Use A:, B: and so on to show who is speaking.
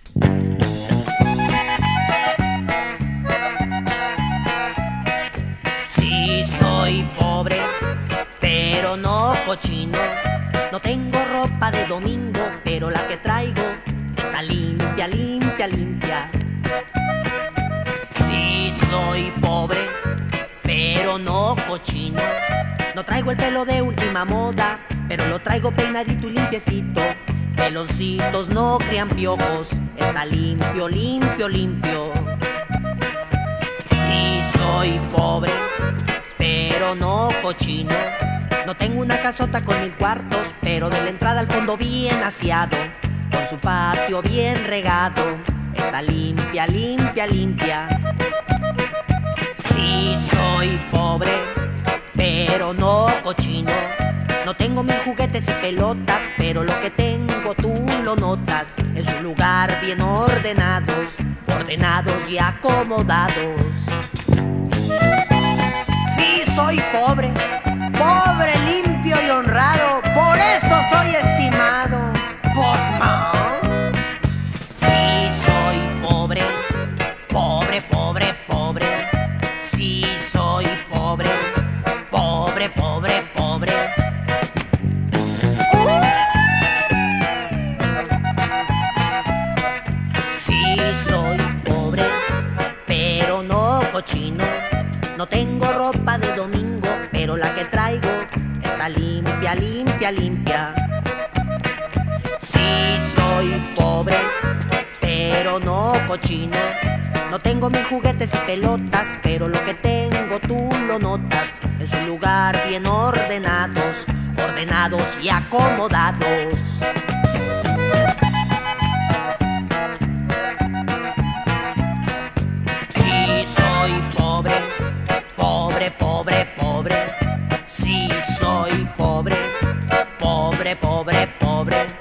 A: Sí, soy pobre, pero no cochino. No tengo ropa de domingo, pero la que traigo está limpia, limpia, limpia. Sí, soy pobre, pero no cochino. No traigo el pelo de última moda, pero lo traigo peinadito y limpiecito. Peloncitos no crían piojos, está limpio, limpio, limpio. Sí, soy pobre, pero no cochino. No tengo una casota con 1000 cuartos, pero de la entrada al fondo bien aseado, con su patio bien regado, está limpia, limpia, limpia. Sí, soy pobre, pero no cochino. No tengo 1000 juguetes y pelotas, pero lo que tengo tú lo notas, en su lugar bien ordenados, ordenados y acomodados. Sí, soy pobre, pobre, limpio y honrado, por eso soy estimado. Postman. Sí, soy pobre, pobre, pobre, pobre. Sí, soy pobre, pobre, pobre, pobre. Sí, soy pobre, pero no cochino. No tengo ropa de domingo, pero la que traigo está limpia, limpia, limpia. Sí, soy pobre, pero no cochino. No tengo 1000 juguetes y pelotas, pero lo que tengo tú lo notas, en su lugar bien ordenados, ordenados y acomodados. Sí, soy pobre, pobre, pobre, pobre. Sí, soy pobre, pobre, pobre, pobre.